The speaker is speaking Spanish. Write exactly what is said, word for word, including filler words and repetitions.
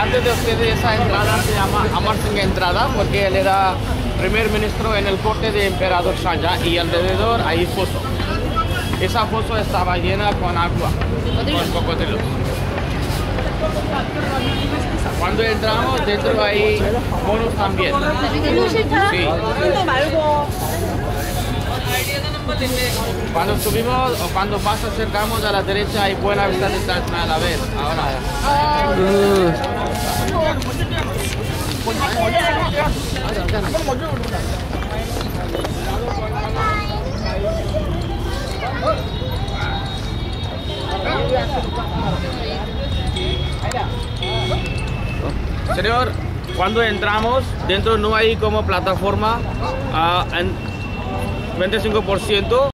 delante de ustedes esa entrada se llama Amarsinga entrada porque él era primer ministro en el corte de emperador Shah y alrededor hay foso. Esa foso estaba llena con agua, con cocodrilos. Cuando entramos dentro hay monos también. Sí. Cuando subimos o cuando más acercamos a la derecha hay buena vista de Taj Mahal. A ver, ahora. Señor, cuando entramos, dentro no hay como plataforma, uh, en veinticinco por ciento.